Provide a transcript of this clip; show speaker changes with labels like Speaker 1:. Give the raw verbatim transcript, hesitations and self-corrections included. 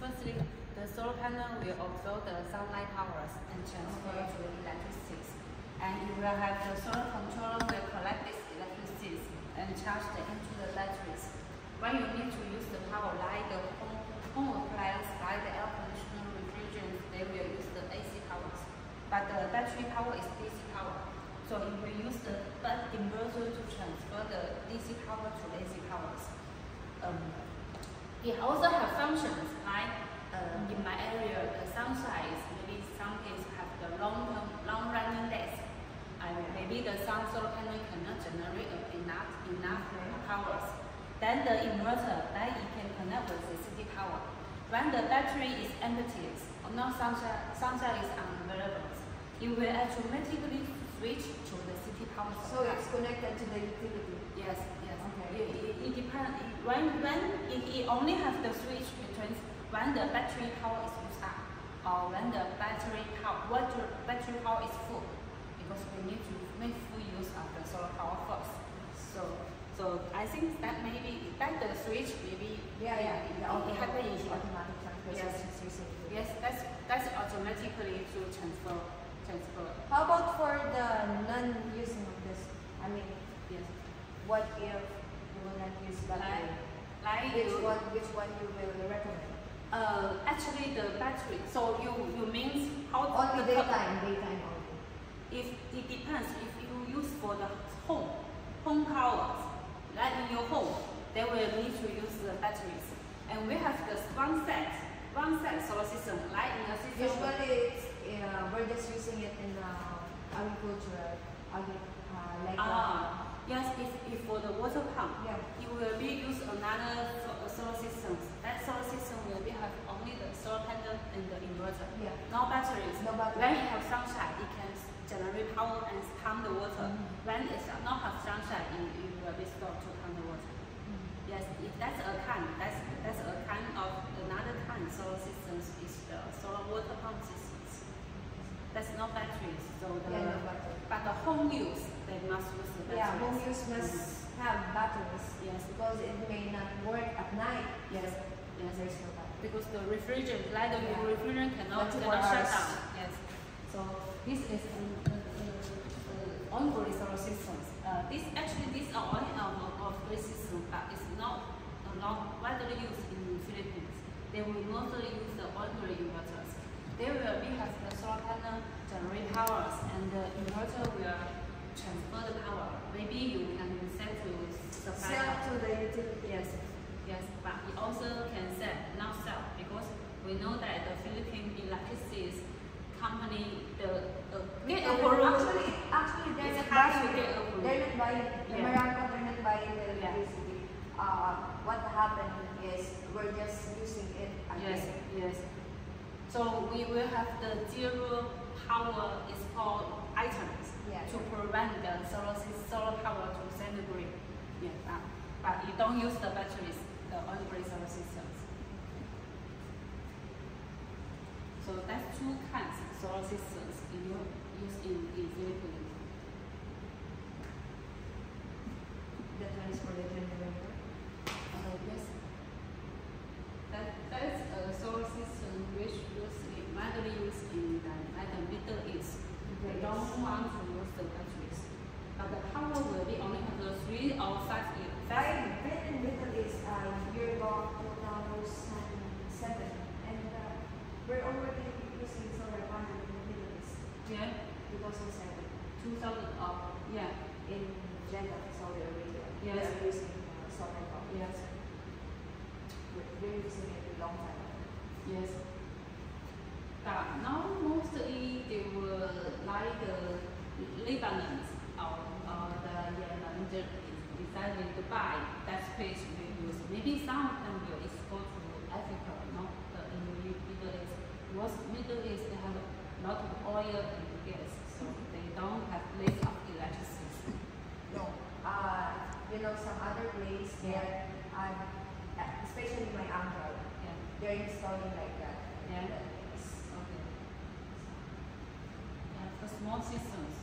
Speaker 1: Firstly, the solar panel will absorb the sunlight powers and transfer to the electricity. And it will have the solar controller will collect this electricity and charge it into the batteries. When you need to use the power like the home, home appliance, like the air conditioner, refrigerant, they will use the A C powers. But the battery power is D C power. So it will use the inverter to transfer the D C power to A C powers. Um, it also has functions like uh, in my area, the sunshine is maybe some cases have the long term, long running days. And maybe the sun solar panel cannot generate enough enough powers. Then the inverter, then it can connect with the city power. When the battery is empty, or no sunshine, sunshine is unavailable, it will automatically switch to the city power supply.
Speaker 2: So it's connected to the utility?
Speaker 1: Yes, yes.
Speaker 2: Okay.
Speaker 1: It, it, it depends. When, when it, it only has the switch between when the battery power is used up or when the battery power, water, battery power is full. Because we need to make full use of the solar power first. So, so I think that maybe that the switch maybe
Speaker 2: yeah yeah, yeah.
Speaker 1: it, it happen in
Speaker 2: automatic transfer.
Speaker 1: Yes, yes, that's that's automatically to transfer transfer.
Speaker 2: How about for the non-using of this? I mean,
Speaker 1: yes.
Speaker 2: What if you will not use battery?
Speaker 1: Like, like
Speaker 2: which
Speaker 1: you,
Speaker 2: one which one you will recommend?
Speaker 1: Uh, actually the battery. So you you means how
Speaker 2: only
Speaker 1: the
Speaker 2: daytime daytime only.
Speaker 1: If it depends, if you use for the home, home powers, like in your home, they will need to use the batteries. And we have the one set, one set solar system, like in a system.
Speaker 2: Usually, it's, uh, we're just using it in uh, agriculture, agri uh, like.
Speaker 1: Ah, uh, yes. If, if for the water pump,
Speaker 2: yeah,
Speaker 1: it will be use another solar system. That solar system will be have only the solar panel and the inverter.
Speaker 2: Yeah.
Speaker 1: No batteries.
Speaker 2: No batteries.
Speaker 1: When it have sunshine, it can generate power and pump the water.
Speaker 2: Mm-hmm.
Speaker 1: When it's not have sunshine, it, it will be stopped to pump the water. Mm-hmm. Yes, if that's a kind, that's that's a kind of another kind solar systems is the solar water pump systems. That's not batteries. So the
Speaker 2: yeah, no battery.
Speaker 1: But the home use, they must use the batteries.
Speaker 2: Yeah, home use must mm-hmm. have batteries.
Speaker 1: Yes,
Speaker 2: because it may not work at night.
Speaker 1: Yes, yes,
Speaker 2: there's no battery.
Speaker 1: Because the refrigerant, like the yeah. refrigerant cannot,
Speaker 2: cannot
Speaker 1: shut down. Yes. So this is an uh, uh, on-grid solar systems. Uh, this actually these are only of off-grid system, but it's not uh, not widely used in the Philippines. They will mostly use the on-grid inverters. They will be have the solar panel generate powers, and the inverter will transfer the power. Maybe you can sell to supply.
Speaker 2: Sell to the utility.
Speaker 1: Yes, yes, but it also can sell, not sell, because we know that the Philippine electricity company, the uh, get approval.
Speaker 2: Actually, actually, they're not buying. They're not buying. The
Speaker 1: yeah.
Speaker 2: Meralco, they're not buying the electricity.
Speaker 1: Yeah.
Speaker 2: Uh, what happened is we're just using it. Again.
Speaker 1: Yes, yes. So we will have the zero power is called items
Speaker 2: yeah.
Speaker 1: to prevent the solar solar power to send the grid. Yeah, uh, but you don't use the batteries, the on-grid solar systems. So that's two kinds of solar systems used in, in Philippines.
Speaker 2: That one is for the generator?
Speaker 1: Uh, yes. That, that's a solar system which was widely used in the, like the Middle East. They don't want to use the batteries. But the power will be only have the three or five years.
Speaker 2: I've been in Middle East uh, year long two thousand seven, and uh, we're already using solar panel in the Middle East.
Speaker 1: Yeah.
Speaker 2: two thousand seven.
Speaker 1: two thousand of yeah.
Speaker 2: In Jeddah, Saudi Arabia.
Speaker 1: Yes.
Speaker 2: We're using uh, solar panel.
Speaker 1: Yes.
Speaker 2: We're, we're using it a long time.
Speaker 1: Yes. But now mostly they were like the Lebanon or, or the Yemen decided to buy that space we use. Maybe some of them will export to Africa, not the in the Middle East. Because Middle East they have a lot of oil and gas, so they don't have less of electricity.
Speaker 2: No. Uh, you know, some other place
Speaker 1: yeah.
Speaker 2: that uh, especially my uncle,
Speaker 1: yeah.
Speaker 2: they're installing like that.
Speaker 1: Yeah. Okay. Yeah, for small systems,